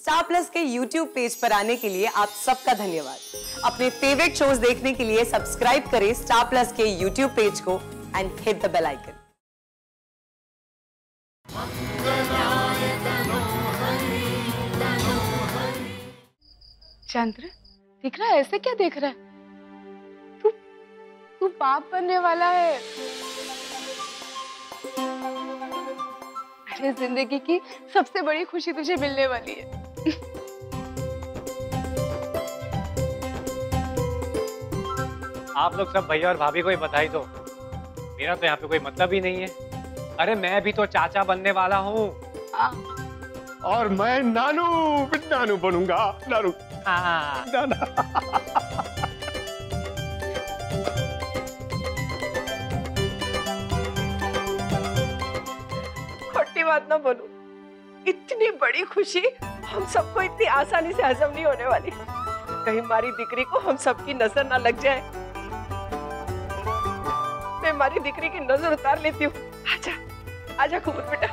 Star Plus के YouTube page पर आने के लिए आप सबका धन्यवाद। अपने फेवरेट शोज देखने के लिए सब्सक्राइब करें स्टार प्लस के YouTube पेज को and hit the bell icon. Chandra, दिख रहा है? ऐसे क्या देख रहा है? तू बाप बनने वाला है। अरे जिंदगी की सबसे बड़ी खुशी तुझे मिलने वाली है। आप लोग सब भैया और भाभी को ही बधाई दो। मेरा तो यहाँ पे कोई मतलब ही नहीं है। अरे मैं भी तो चाचा बनने वाला हूँ। और मैं नानू बनूंगा। नानू नाना। खोटी बात ना बोलो, इतनी बड़ी खुशी हम सबको इतनी आसानी से हजम नहीं होने वाली। कहीं हमारी दिकरी को हम सबकी नजर ना लग जाए। मैं हमारी दिकरी की नजर उतार लेती हूँ। आजा आजा कुमुद बेटा।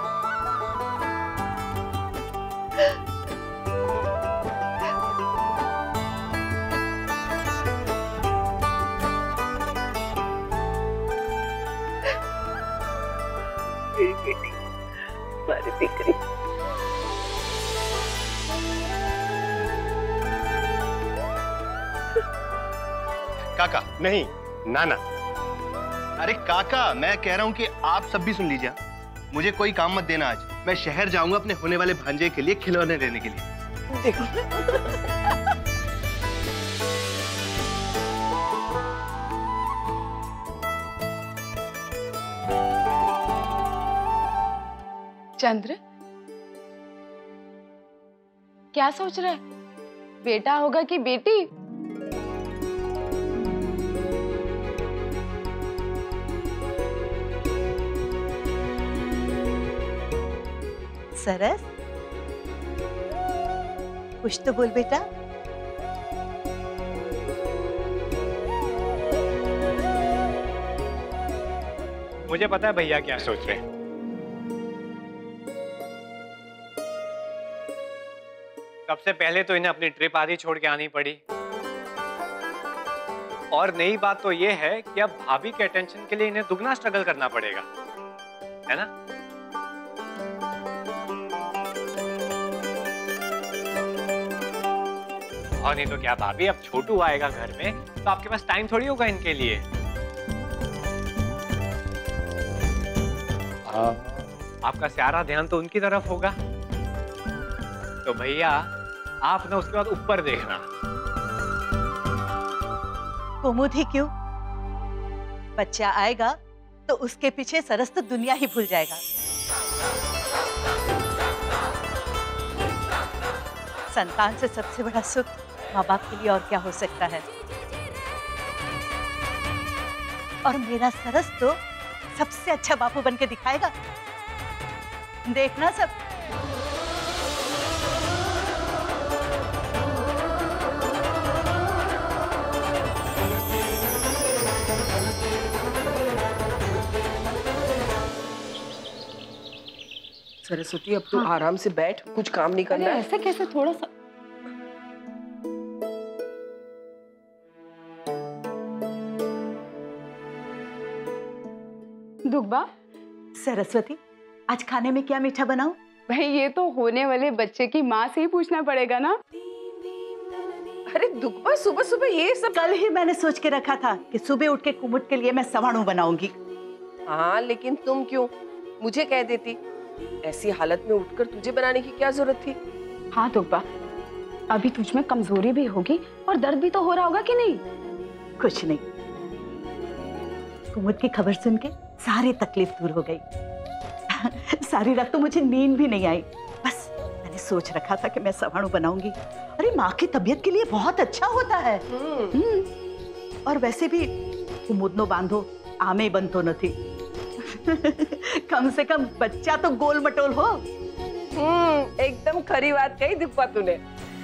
मेरी बेटी, हमारी दिकरी। काका नहीं, नाना। अरे काका, मैं कह रहा हूँ कि आप सब भी सुन लीजिए। मुझे कोई काम मत देना आज। मैं शहर जाऊंगा अपने होने वाले भांजे के लिए खिलौने लेने के लिए। देखो चंद्र, क्या सोच रहा है? बेटा होगा कि बेटी? सरस, कुछ तो बोल बेटा। मुझे पता है भैया क्या सोच रहे हैं। सबसे पहले तो इन्हें अपनी ट्रिप आदि छोड़ के आनी पड़ी। और नई बात तो ये है कि अब भाभी के अटेंशन के लिए इन्हें दुगना स्ट्रगल करना पड़ेगा, है ना? और नहीं तो क्या भाभी, अब छोटू आएगा घर में तो आपके पास टाइम थोड़ी होगा इनके लिए। आपका सारा ध्यान तो उनकी तरफ होगा। तो भैया आप ना उसके बाद ऊपर देखना। कुमुद ही क्यों? बच्चा आएगा तो उसके पीछे सरस तो दुनिया ही भूल जाएगा। संतान से सबसे बड़ा सुख माँ बाप के लिए और क्या हो सकता है। और मेरा सरस तो सबसे अच्छा बापू बन के दिखाएगा। देखना सब। सरस्वती, अब तू आराम से बैठ, कुछ काम नहीं करना है। ऐसे कैसे? थोड़ा सा दुग्बा। सरस्वती, आज खाने में क्या मीठा बनाऊं? भाई ये तो होने वाले बच्चे की माँ से ही पूछना पड़ेगा ना। अरे दुग्बा, सुबह सुबह ये सब? कल ही मैंने सोच के रखा था कि सुबह उठ के कुमुद के लिए मैं सवाणु बनाऊंगी। हाँ, लेकिन तुम क्यों मुझे कह देती? ऐसी हालत में उठकर तुझे बनाने की क्या जरूरत थी? हाँ दुग्बा, अभी तुझ में कमजोरी भी होगी और दर्द भी तो हो रहा होगा कि नहीं? कुछ नहीं, कुमुद की खबर सुन के सारी तकलीफ दूर हो गई। सारी रात तो मुझे नींद भी नहीं आई। बस मैंने सोच रखा था कि मैं सवाणु बनाऊंगी। अरे माँ की तबीयत के लिए बहुत अच्छा होता है। और वैसे भी कुमुदनो बांधो आमे बनतो नहीं। कम से कम बच्चा तो गोल मटोल हो। एकदम खरी बात कही दुग्बा तूने।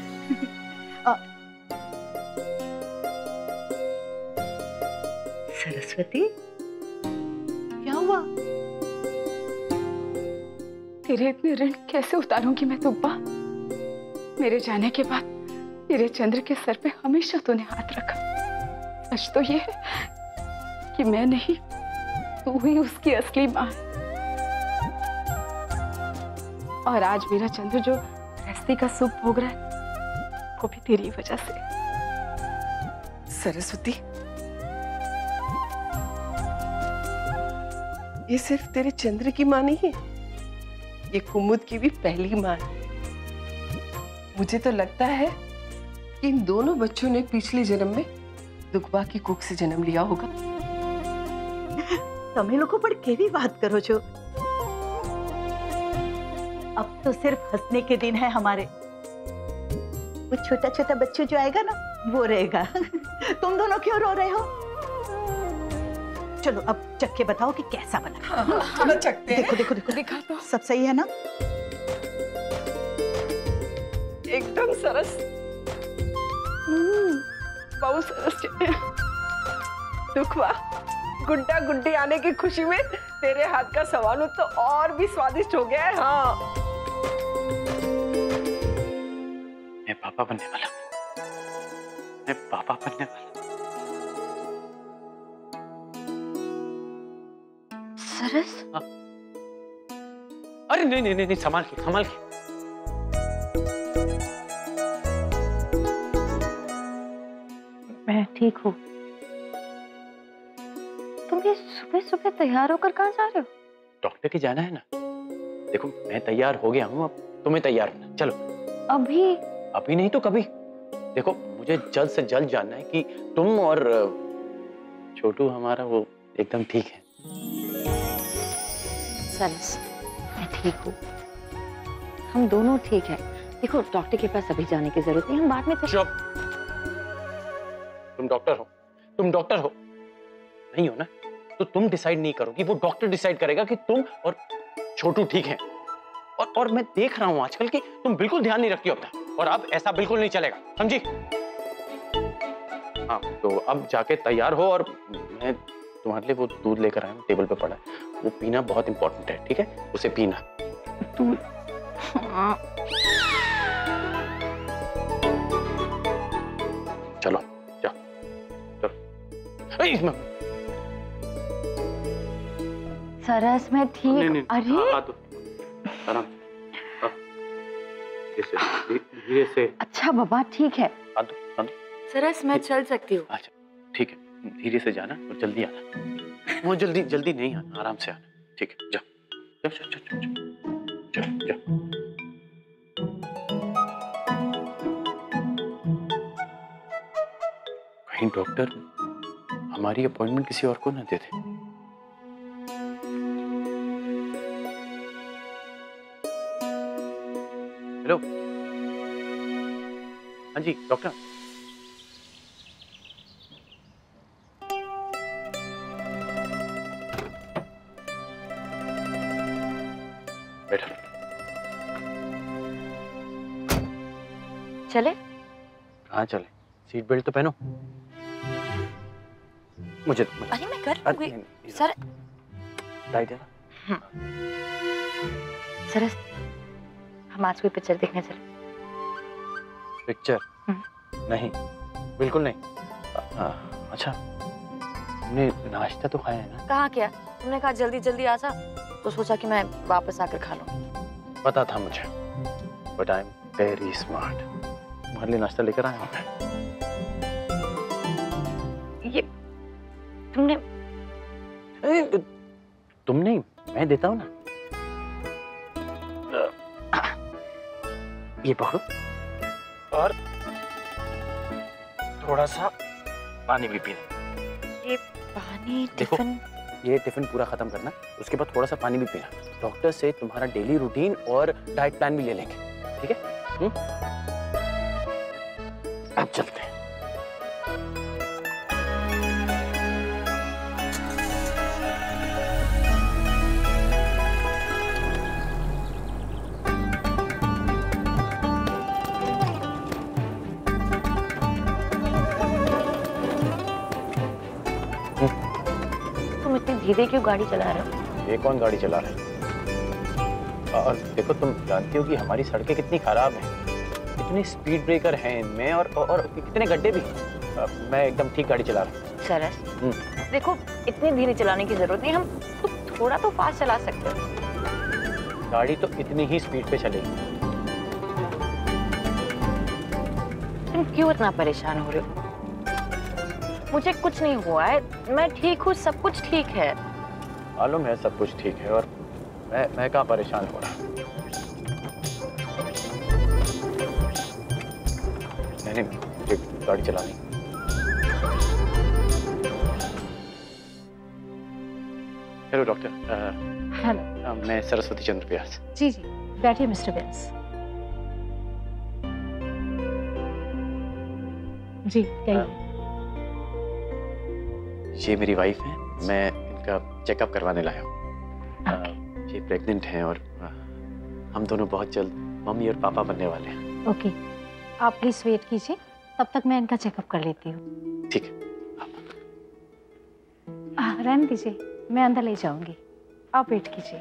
सरस्वती, क्या हुआ? तेरे इतने ऋण कैसे उतारूंगी मैं दुग्बा? मेरे जाने के बाद मेरे चंद्र के सर पे हमेशा तूने हाथ रखा। सच तो ये है कि मैं नहीं, तू ही उसकी असली माँ है। और आज मेरा चंद्र जो गृहस्थी का सुख भोग रहा है वो भी तेरी वजह से। सरस्वती, ये सिर्फ तेरे चंद्र की माँ नहीं है, ये कुमुद की भी पहली माँ है। मुझे तो लगता है कि इन दोनों बच्चों ने पिछले जन्म में दुखबा की कुख से जन्म लिया होगा। તમે લોકો પણ કેવી વાત કરો છો? अब तो सिर्फ हंसने के दिन है हमारे। वो छोटा छोटा बच्चा जो आएगा ना वो रहेगा। तुम दोनों क्यों रो रहे हो? चलो अब चख के बताओ कि कैसा बना। थोड़ा चखते हैं। देखो देखो देखो, दिखा तो। सब सही है ना? एकदम सरस। बहुत सरस है। दुखवा, गुड्डा गुड्डी आने की खुशी में तेरे हाथ का सवाल तो और भी स्वादिष्ट हो गया है। हाँ, मैं पापा बनने वाला, मैं पापा बनने वाला। सरस? हाँ। अरे नहीं नहीं नहीं, संभाल के संभाल के। मैं ठीक हूँ। तुम ये सुबह सुबह तैयार होकर कहाँ जा रहे हो? डॉक्टर के जाना है ना। देखो मैं तैयार हो गया हूँ, अब तुम्हें तैयार होना। चलो। अभी? अभी नहीं तो कभी। देखो मुझे जल्द से जल्द जानना है कि तुम और छोटू हमारा वो एकदम ठीक है। सरस, मैं ठीक हूँ। हम दोनों ठीक हैं। देखो डॉक्टर के पास अभी जाने की जरूरत नहीं, हम बाद में चुप। तुम डॉक्टर हो, तुम डॉक्टर हो। नहीं हो ना तो तुम डिसाइड नहीं करोगी, वो डॉक्टर डिसाइड करेगा कि तुम और छोटू ठीक हैं। और मैं देख रहा हूं आजकल कि तुम बिल्कुल ध्यान नहीं रखती हो अपना, और अब ऐसा बिल्कुल नहीं चलेगा, समझी? हाँ तो अब जाके तैयार हो, और मैं तुम्हारे लिए वो दूध लेकर आया हूं, टेबल पे पड़ा है, वो पीना बहुत इंपॉर्टेंट है, ठीक है? उसे पीना। दूध? चलो जाओ, चलो। इसमें सरस मैं ठीक। नहीं, अरे तो आराम से, धीरे से। अच्छा बाबा ठीक है। आ दो। सरस मैं चल सकती हूँ। अच्छा ठीक है, धीरे से जाना और जल्दी आना। वो जल्दी नहीं आना, आराम से आना, ठीक है? जाओ जाओ। कहीं डॉक्टर हमारी अपॉइंटमेंट किसी और को ना दे दे। हेलो, हाँ जी डॉक्टर। बैठो। चले? कहाँ चले? सीट बेल्ट तो पहनो। मुझे अरे मैं कर लूंगी। नहीं, सर टाइट है ना? सरस हम आज कोई पिक्चर देखने चले? पिक्चर? नहीं, बिल्कुल नहीं। अच्छा तुमने नाश्ता तो खाया है ना? कहाँ क्या? तुमने कहा जल्दी जल्दी आ जा, तो सोचा कि मैं वापस आकर खा लूंगी। पता था मुझे, but I am very smart. तुम्हारे लिए नाश्ता लेकर आया हूँ मैं। ये तुमने? तुम नहीं, मैं देता हूँ ना। ये पकड़ो, और थोड़ा सा पानी भी पीना। ये पानी? देखो, टिफिन? ये टिफिन पूरा खत्म करना, उसके बाद थोड़ा सा पानी भी पीना। डॉक्टर से तुम्हारा डेली रूटीन और डाइट प्लान भी ले लेंगे, ठीक है? अब चलते हैं। तुम इतनी धीरे क्यों गाड़ी चला रहे हो? ये कौन गाड़ी चला रहा है? और देखो तुम जानती हो कि हमारी सड़कें कितनी खराब हैं। इतने स्पीड ब्रेकर हैं इनमें और कितने गड्ढे भी। मैं एकदम ठीक गाड़ी चला रहा हूँ। सरस, देखो इतनी धीरे चलाने की जरूरत नहीं, हम थोड़ा तो फास्ट चला सकते हो। गाड़ी तो इतनी ही स्पीड पे चलेगी। तुम क्यों इतना परेशान हो रहे हो? मुझे कुछ नहीं हुआ है, मैं ठीक हूँ, सब कुछ ठीक है। मालूम है सब कुछ ठीक है, और मैं कहाँ परेशान हो रहा। मैंने गाड़ी चलानी। Hello doctor. हेलो। मैं सरस्वती चंद्र व्यास। जी जी, बैठिए मिस्टर व्यास। जी कहिए। ये मेरी वाइफ है, मैं इनका चेकअप करवाने लाया हूँ। ये प्रेग्नेंट हैं और हम दोनों बहुत जल्द मम्मी और पापा बनने वाले हैं। ओके, आप प्लीज वेट कीजिए, तब तक मैं इनका चेकअप कर लेती हूँ। ठीक है। रहने दीजिए, मैं अंदर ले जाऊंगी, आप वेट कीजिए।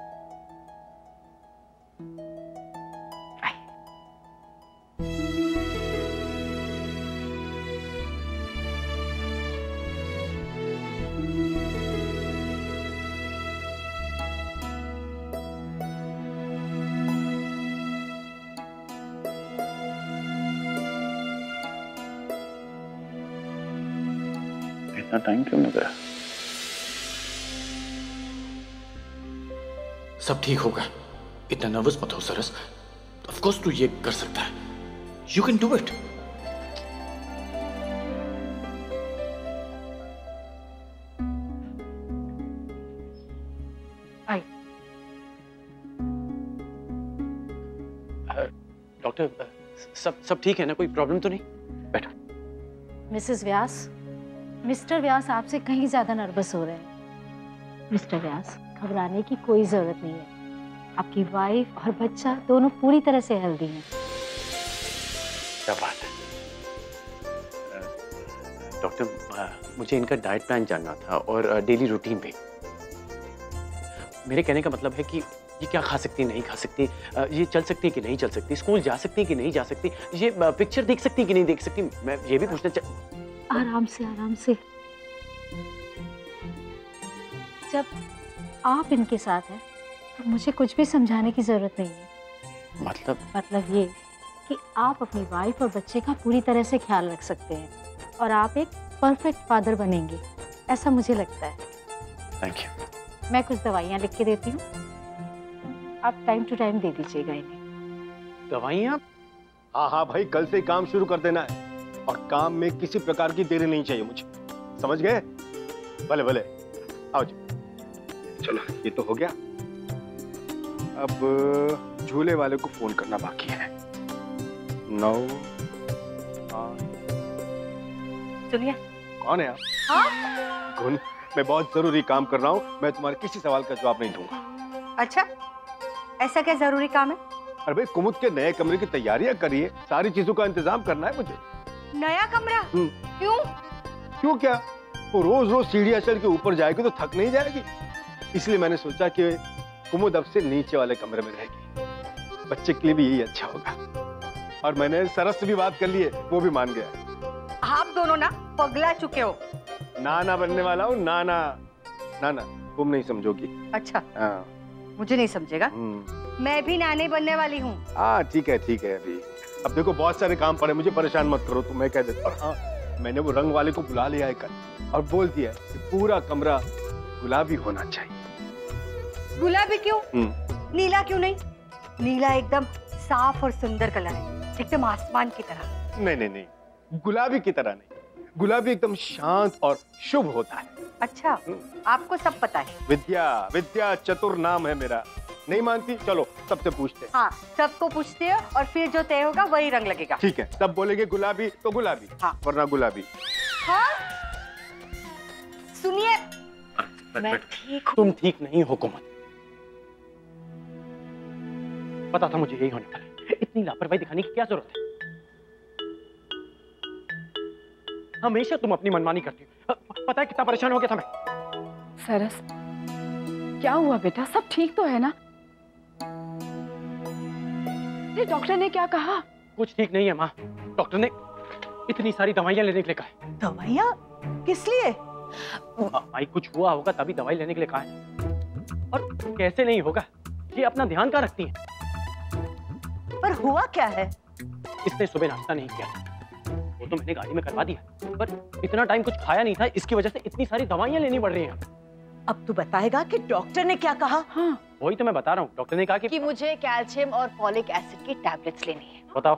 इतना टाइम क्यों लग रहा? सब ठीक होगा, इतना नर्वस मत हो सरस। ऑफ कोर्स तू ये कर सकता है, you can do it. Doctor, सब ठीक है ना? कोई प्रॉब्लम तो नहीं? बैठो। मिसेस व्यास, मिस्टर व्यास आपसे कहीं ज्यादा नर्वस हो रहे हैं। मिस्टर व्यास, घबराने की कोई जरूरत नहीं है, आपकी वाइफ और बच्चा दोनों पूरी तरह से हेल्दी हैं। क्या बात है डॉक्टर, मुझे इनका डाइट प्लान जानना था और डेली रूटीन भी। मेरे कहने का मतलब है कि ये क्या खा सकती, नहीं खा सकती, ये चल सकती है कि नहीं चल सकती, स्कूल जा सकती है कि नहीं जा सकती, ये पिक्चर देख सकती है कि नहीं देख सकती। मैं ये भी पूछना आराम से, आराम से। जब आप इनके साथ हैं तो मुझे कुछ भी समझाने की जरूरत नहीं है। मतलब ये कि आप अपनी वाइफ और बच्चे का पूरी तरह से ख्याल रख सकते हैं और आप एक परफेक्ट फादर बनेंगे, ऐसा मुझे लगता है। Thank you. मैं कुछ दवाइयाँ लिख के देती हूँ, आप टाइम टू टाइम दे दीजिएगा इन्हें। दवाइयाँ? हाँ हाँ भाई, कल से काम शुरू कर देना है और काम में किसी प्रकार की देरी नहीं चाहिए मुझे, समझ गए? भले भले, आओ जी। चलो ये तो हो गया, अब झूले वाले को फोन करना बाकी है। 9 सुनिए। कौन है आप? गुन, मैं बहुत जरूरी काम कर रहा हूँ, मैं तुम्हारे किसी सवाल का जवाब नहीं दूंगा। अच्छा, ऐसा क्या जरूरी काम है? अरे भाई, कुमुद के नए कमरे की तैयारियां करिए, सारी चीजों का इंतजाम करना है मुझे। नया कमरा? क्यों? क्यों क्या? वो रोज रोज सीढ़ियां चढ़ के ऊपर जाएगी तो थक नहीं जाएगी, इसलिए मैंने सोचा कि कुमुद अब से नीचे वाले कमरे में रहेगी, बच्चे के लिए भी यही अच्छा होगा। और मैंने सरस से भी बात कर ली है, वो भी मान गया। आप दोनों ना पगला चुके हो। नाना बनने वाला हूँ, नाना। नाना तुम नहीं समझोगी। अच्छा, हाँ। मुझे नहीं समझेगा, मैं भी नानी बनने वाली हूँ। हाँ ठीक है अभी। अब देखो बहुत सारे काम पड़े, मुझे परेशान मत करो, तो मैं कह देता हूँ। हाँ, मैंने वो रंग वाले को बुला लिया है कल और बोल दिया कि पूरा कमरा गुलाबी होना चाहिए। गुलाबी क्यों? नीला क्यों नहीं? नीला एकदम साफ और सुंदर कलर है, एकदम आसमान की तरह। नहीं, गुलाबी की तरह नहीं, गुलाबी एकदम शांत और शुभ होता है। अच्छा, आपको सब पता है। विद्या चतुर नाम है मेरा। नहीं मानती? चलो सबसे पूछते हैं। हाँ, सबको पूछते हैं और फिर जो तय होगा वही रंग लगेगा। ठीक है, सब बोलेंगे गुलाबी तो गुलाबी। हाँ। वरना गुलाबी। हाँ? सुनिए, मैं ठीक हूँ। तुम ठीक नहीं हो कुमुद, पता था मुझे यही होने वाला है। इतनी लापरवाही दिखाने की क्या जरूरत है? हमेशा तुम अपनी मनमानी करती हो, पता है कितना परेशान हो गया था मैं। सरस, क्या हुआ बेटा? सब ठीक तो है ना? डॉक्टर ने क्या कहा? कुछ ठीक नहीं है माँ। डॉक्टर ने इतनी सारी दवाइयाँ लेने के लिए कहा है। दवाइयाँ? किस लिए? माई कुछ हुआ होगा तभी दवाई लेने के लिए कहा है। और कैसे नहीं होगा, ये अपना ध्यान कहाँ रखती है। पर हुआ क्या है? इसने सुबह नाश्ता नहीं किया था, वो तो मैंने गाड़ी में करवा दिया, पर इतना टाइम कुछ खाया नहीं था, इसकी वजह से इतनी सारी दवाइयाँ लेनी पड़ रही हैं। अब तू बताएगा कि डॉक्टर ने क्या कहा? हाँ वही तो मैं बता रहा हूँ। डॉक्टर ने कहा कि मुझे कैल्शियम और फॉलिक एसिड की टैबलेट्स लेनी है। बताओ।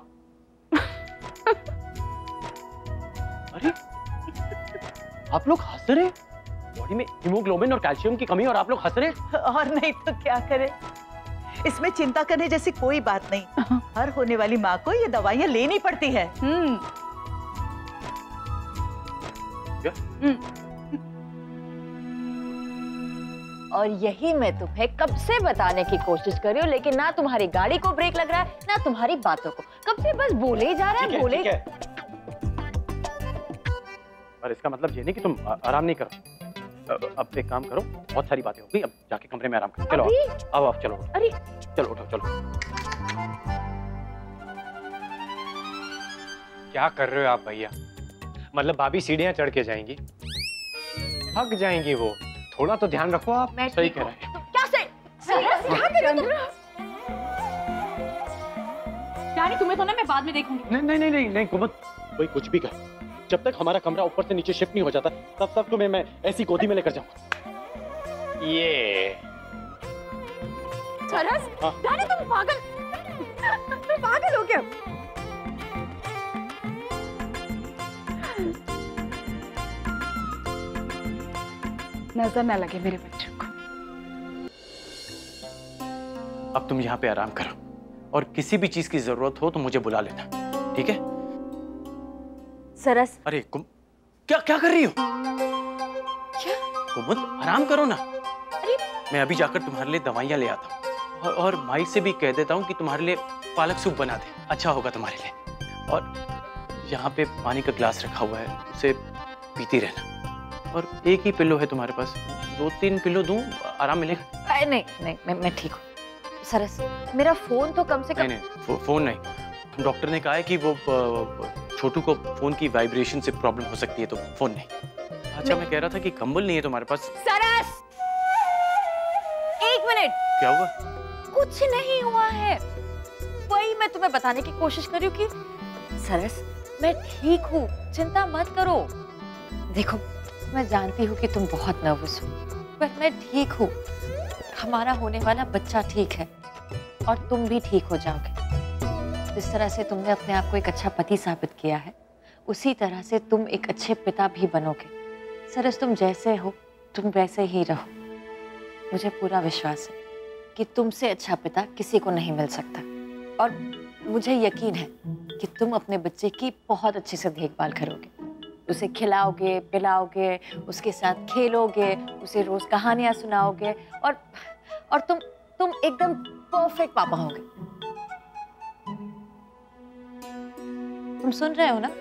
अरे आप लोग हंस रहे हैं? बॉडी में हीमोग्लोबिन और कैल्शियम की कमी और आप लोग हंस रहे हैं? और नहीं तो क्या करें, इसमें चिंता करने जैसी कोई बात नहीं। हर होने वाली माँ को ये दवाइयाँ लेनी पड़ती है। और यही मैं तुम्हें कब से बताने की कोशिश कर रही हूँ, लेकिन ना तुम्हारी गाड़ी को ब्रेक लग रहा है ना तुम्हारी बातों को। कब से बस बोले ही जा रहा है, बोले। पर इसका मतलब ये नहीं कि तुम आराम नहीं करो। अब एक काम करो, बहुत सारी बातें हो गई, अब जाके कमरे में आराम करो। चलो अब आप चलो। अरे चलो उठो चलो। क्या कर रहे हो आप भैया? मतलब भाभी सीढ़ियां चढ़ के जाएंगी, थक जाएंगी वो। थोड़ा तो ध्यान रखो आप। सही कह रहे हैं। क्या से क्या कर रहे हो तुम? रानी तुम्हें तो ना मैं बाद में देखूंगी। नहीं नहीं नहीं नहीं नहीं कुमुद, कोई कुछ भी कहे, जब तक हमारा कमरा ऊपर से नीचे शिफ्ट नहीं हो जाता तब तक तुम्हें मैं ऐसी गोदी में लेकर जाऊंगा। ये सरस, हाँ। रानी तुम पागल हो क्या? नजर न लगे मेरे बच्चों को। अब तुम यहाँ पे आराम करो और किसी भी चीज की जरूरत हो तो मुझे बुला लेना, ठीक है? सरस, अरे क्या क्या कर रही हो? क्या? कुमुद आराम करो ना। अरे मैं अभी जाकर तुम्हारे लिए दवाइयाँ ले आता हूँ और माई से भी कह देता हूँ कि तुम्हारे लिए पालक सूप बना दे, अच्छा होगा तुम्हारे लिए। और यहाँ पे पानी का ग्लास रखा हुआ है, उसे पीती रहना। और एक ही पिल्लो है तुम्हारे पास, 2-3 पिल्लो दूं, आराम मिलेगा? नहीं नहीं, मैं ठीक हूँ। सरस, मेरा फोन तो कम से कम। नहीं फोन नहीं, डॉक्टर ने कहा है कि वो छोटू को फोन की वाइब्रेशन से प्रॉब्लम हो सकती है, तो फोन नहीं। अच्छा मैं कह रहा था कि कंबल नहीं है तुम्हारे पास? सरस, 1 मिनट। क्या हुआ? कुछ नहीं हुआ है, वही मैं तुम्हें बताने की कोशिश कर रही हूँ कि सरस मैं ठीक हूँ, चिंता मत करो। देखो मैं जानती हूँ कि तुम बहुत नर्वस हो, पर मैं ठीक हूँ। हमारा होने वाला बच्चा ठीक है और तुम भी ठीक हो जाओगे। जिस तरह से तुमने अपने आप को एक अच्छा पति साबित किया है, उसी तरह से तुम एक अच्छे पिता भी बनोगे। सरस तुम जैसे हो तुम वैसे ही रहो। मुझे पूरा विश्वास है कि तुमसे अच्छा पिता किसी को नहीं मिल सकता, और मुझे यकीन है कि तुम अपने बच्चे की बहुत अच्छे से देखभाल करोगे। उसे खिलाओगे, पिलाओगे, उसके साथ खेलोगे, उसे रोज कहानियां सुनाओगे, और तुम एकदम परफेक्ट पापा होगे। तुम सुन रहे हो ना?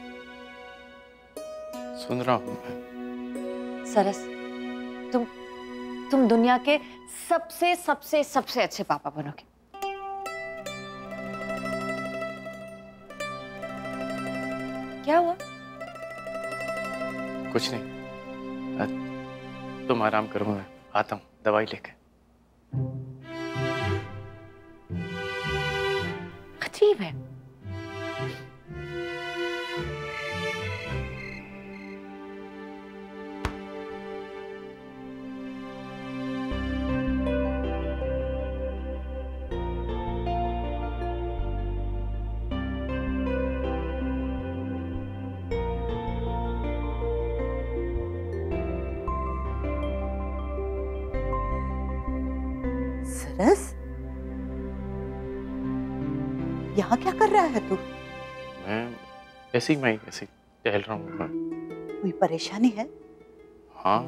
सुन रहा हूँ मैं। सरस, तुम दुनिया के सबसे सबसे सबसे अच्छे पापा बनोगे। क्या हुआ? कुछ नहीं, तुम आराम करो, मैं आता हूँ दवाई लेके। अजीब है। सरस, यहाँ क्या कर रहा है तू? मैं ऐसे ही टहल रहा हूँ। कोई परेशानी है? हाँ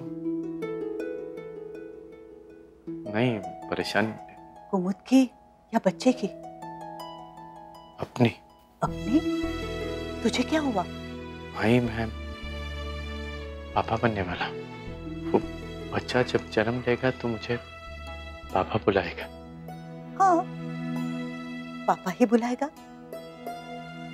नहीं, परेशानी कुमुद की या बच्चे की? अपनी। अपनी? तुझे क्या हुआ? भाई मैं पापा बनने वाला। वो बच्चा जब जन्म लेगा तो मुझे पापा बुलाएगा। हाँ, पापा ही बुलाएगा।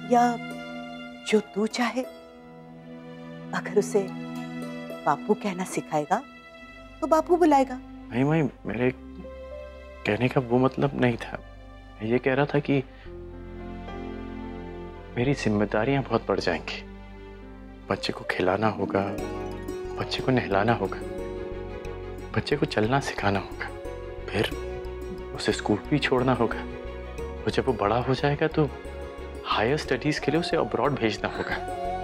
या जो तू चाहे। अगर उसे बापू कहना सिखाएगा तो बापू बुलाएगा। नहीं माई, मेरे कहने का वो मतलब नहीं था। मैं ये कह रहा था कि मेरी जिम्मेदारियां बहुत बढ़ जाएंगी। बच्चे को खिलाना होगा, बच्चे को नहलाना होगा, बच्चे को चलना सिखाना होगा, फिर उसे स्कूल भी छोड़ना होगा। और जब वो बड़ा हो जाएगा तो हायर स्टडीज के लिए उसे अब्रॉड भेजना होगा।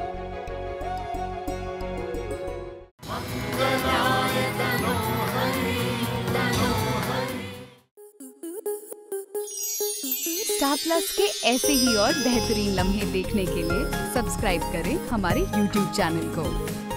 स्टार प्लस के ऐसे ही और बेहतरीन लम्हे देखने के लिए सब्सक्राइब करें हमारे YouTube चैनल को।